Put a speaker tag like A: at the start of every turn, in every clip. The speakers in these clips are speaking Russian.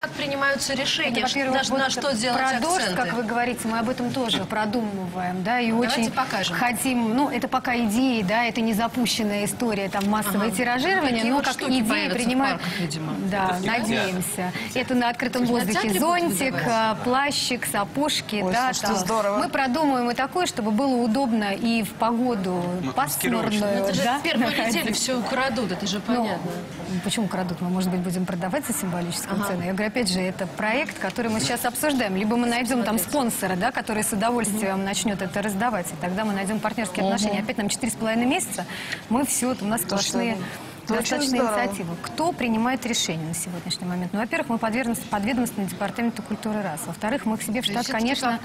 A: Как принимаются решения,
B: во-первых,
A: на что делать
B: продукт,
A: акценты?
B: как вы говорите, мы об этом тоже продумываем, да, и
A: Давайте
B: очень
A: покажем.
B: хотим, ну, это пока идеи, да, это не запущенная история, там, массовое тиражирование,
A: Такие
B: но
A: вот
B: как
A: штуки
B: идеи
A: появятся в
B: принимают,
A: парках, видимо.
B: да, надеемся. Это на открытом
A: Слушай, на
B: воздухе
A: театре будут
B: зонтик,
A: выдавать?
B: плащик, сапожки,
C: Ой,
B: да,
C: слушайте,
B: там.
C: здорово.
B: Мы продумываем и такое, чтобы было удобно и в погоду пасмурную,
A: Это же
B: да,
A: в первой
B: находиться.
A: неделе все украдут, это же понятно.
B: Почему крадут? Мы, может быть, будем продавать за символическую цену. Я говорю, опять же, это проект, который мы сейчас обсуждаем. Либо мы найдем там спонсора, да, который с удовольствием начнет это раздавать, и тогда мы найдем партнерские отношения. Опять нам 4,5 месяца, мы все, у нас сплошные достаточно инициативы. Кто принимает решения на сегодняшний момент? Ну, во-первых, мы подведомственны Департаменту культуры раз. Во-вторых, мы к себе в штат, конечно,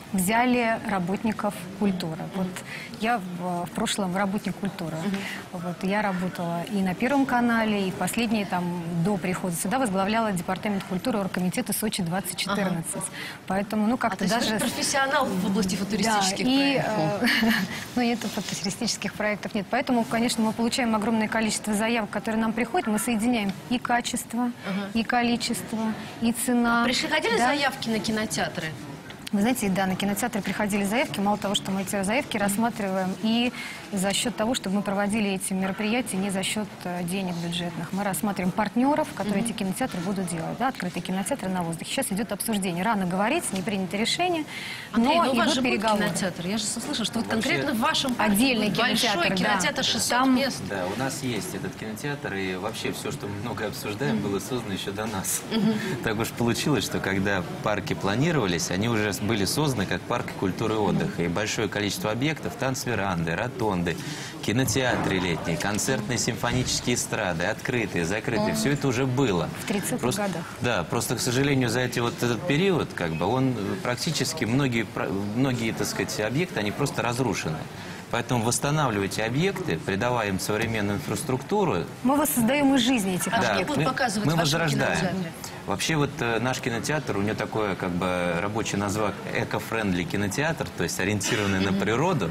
B: взяли работников культуры. Вот я в прошлом работник культуры. Вот, я работала и на Первом канале, и последние там до прихода сюда возглавляла Департамент культуры оргкомитета Сочи 2014. Поэтому, ну, как-то даже...
A: Ты профессионал в области футуристических проектов.
B: Ну, нет футуристических проектов, нет. Поэтому, конечно, мы получаем огромное количество заявок, которые нам приходят. Мы соединяем и качество, и количество, и цена.
A: Приходили заявки на кинотеатры?
B: Вы знаете, да, на кинотеатры приходили заявки. Мало того, что мы эти заявки рассматриваем и за счет того, чтобы мы проводили эти мероприятия не за счет денег бюджетных. Мы рассматриваем партнеров, которые эти кинотеатры будут делать. Да, открытые кинотеатры на воздухе. Сейчас идет обсуждение. Рано говорить, не принято решение,
A: Андрей,
B: но
A: у вас
B: идут
A: же будет
B: переговоры.
A: кинотеатр. Я же слышала, что вот конкретно в вашем парке
B: отдельный
A: будет большой
B: кинотеатр, да.
A: кинотеатр 600
B: Там-
A: мест.
D: Да, у нас есть этот кинотеатр, и вообще все, что мы много обсуждаем, было создано еще до нас. Так уж получилось, что когда парки планировались, они уже были созданы как парки культуры и отдыха. И большое количество объектов, танцверанды, ротонды, кинотеатры летние, концертные симфонические эстрады, открытые, закрытые, все это уже было.
B: В 30-х годах.
D: Да, просто, к сожалению, за этот период, как бы, он практически, многие, так сказать, объекты, они просто разрушены. Поэтому восстанавливать объекты, придавая им современную инфраструктуру.
B: Мы воссоздаем из жизни этих
A: А
B: объектов.
A: что будут показывать
D: мы
A: в вашем
D: возрождаем.
A: кинотеатре?
D: Вообще вот наш кинотеатр, у него такое как бы рабочее название эко-френдли кинотеатр, то есть ориентированный на природу,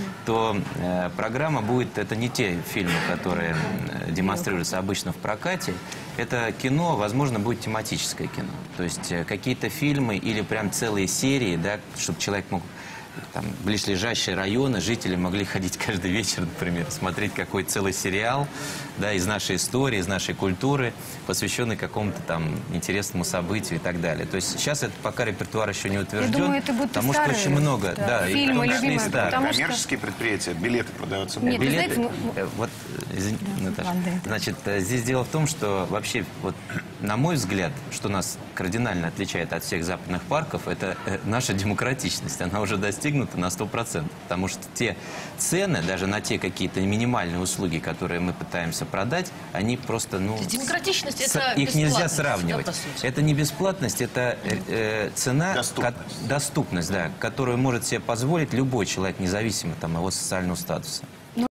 D: то программа будет, это не те фильмы, которые демонстрируются обычно в прокате, это кино, возможно, будет тематическое кино. То есть какие-то фильмы или прям целые серии, да, чтобы человек мог... Там, близлежащие районы, жители могли ходить каждый вечер, например, смотреть какой целый сериал, да, из нашей истории, из нашей культуры, посвященный какому-то там интересному событию и так далее. То есть сейчас это пока репертуар еще не утвержден,
B: думаю, это будут и
D: потому что
B: старые,
D: очень много,
B: да,
D: да,
B: фильмы
D: и в том числе и
B: любимые,
D: старые.
B: потому что-
E: Коммерческие предприятия, билеты продаются.
B: Нет, вы
D: Билеты,
B: знаете,
D: вот, извини, Наташа.
B: Андрей.
D: Значит, здесь дело в том, что вообще, вот, на мой взгляд, что нас кардинально отличает от всех западных парков, это наша демократичность. Она уже достигнута на 100%. Потому что те цены, даже на те какие-то минимальные услуги, которые мы пытаемся продать, они просто, ну...
A: Демократичность – это
D: их нельзя
A: бесплатность,
D: сравнивать.
A: да, по сути.
D: Это не бесплатность, это цена,
E: Доступность.
D: доступность, да, которую может себе позволить любой человек, независимо там, от его социального статуса.